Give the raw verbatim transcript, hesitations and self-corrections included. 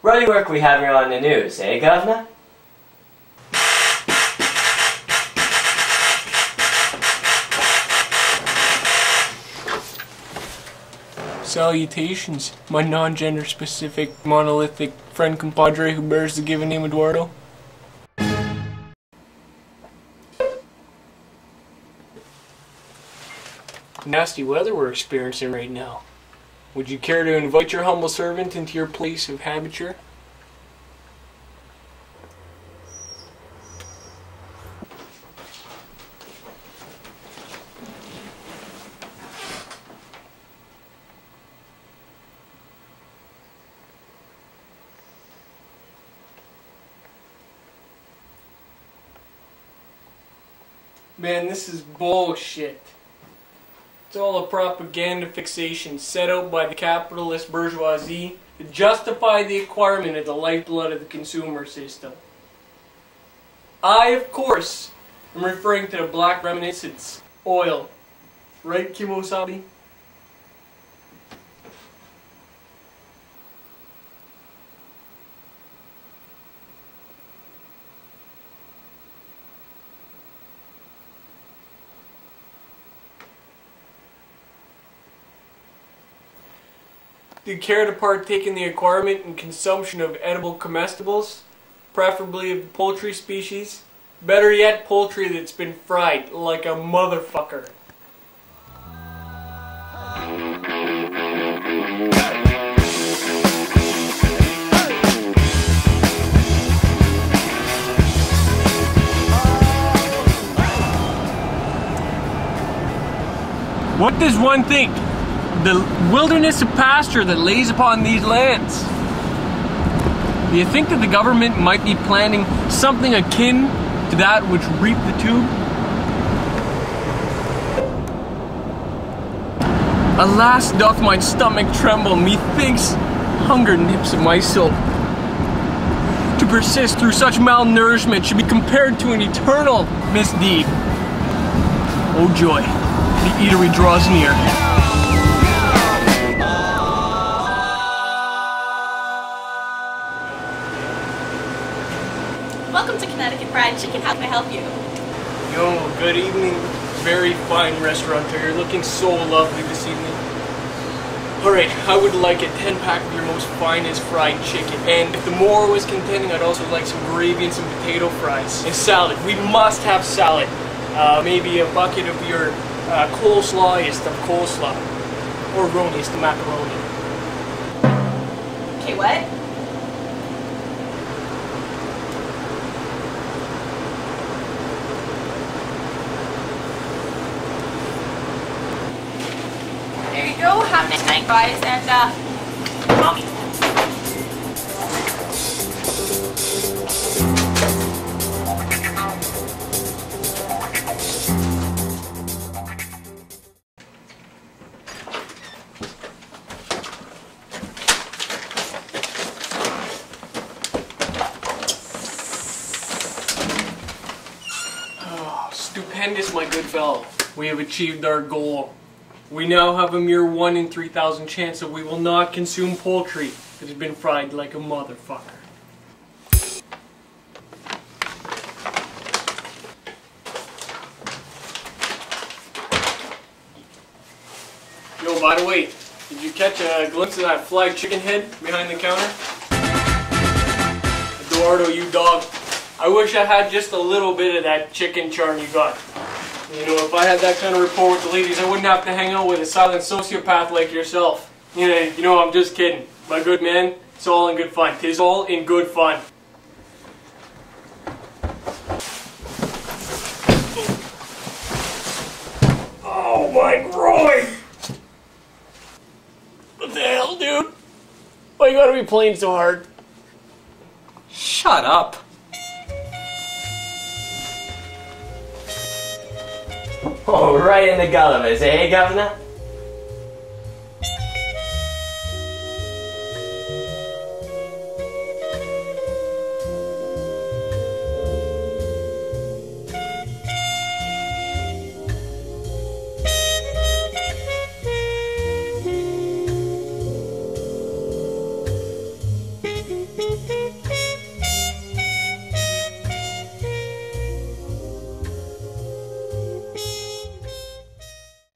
Ruddy work we have here on the news, eh, Governor? Salutations, my non-gender specific monolithic friend compadre who bears the given name Eduardo. Nasty weather we're experiencing right now. Would you care to invite your humble servant into your place of habiture? Man, this is bullshit. It's all a propaganda fixation set out by the capitalist bourgeoisie to justify the acquirement of the lifeblood of the consumer system. I, of course, am referring to the black reminiscence, oil. Right, Kimosabi? Do you care to partake in the acquirement and consumption of edible comestibles, preferably of the poultry species? Better yet, poultry that's been fried like a motherfucker. What does one think? The wilderness of pasture that lays upon these lands. Do you think that the government might be planning something akin to that which reaped the tube? Alas, doth my stomach tremble, methinks hunger nips at my soul. To persist through such malnourishment should be compared to an eternal misdeed. Oh joy, the eatery draws near. Welcome to Connecticut Fried Chicken. How can I help you? Yo, good evening. Very fine restaurateur. You're looking so lovely this evening. Alright, I would like a ten pack of your most finest fried chicken. And if the more was contending, I'd also like some gravy and some potato fries. And salad. We must have salad. Uh, maybe a bucket of your uh, coleslaw-iest of coleslaw. Or roniest of macaroni. Okay, what? There you go, have a nice night, guys, and uh, call me. Oh, stupendous, my good fellow. We have achieved our goal. We now have a mere one in three thousand chance that we will not consume poultry that has been fried like a motherfucker. Yo, by the way, did you catch a glimpse of that flagged chicken head behind the counter? Eduardo, you dog. I wish I had just a little bit of that chicken charm you got. You know, if I had that kind of rapport with the ladies, I wouldn't have to hang out with a silent sociopath like yourself. You know, you know, I'm just kidding. My good man, it's all in good fun. Tis all in good fun. Oh my groin! What the hell, dude? Why you gotta be playing so hard? Shut up. Oh, right in the gullivers, eh, Governor?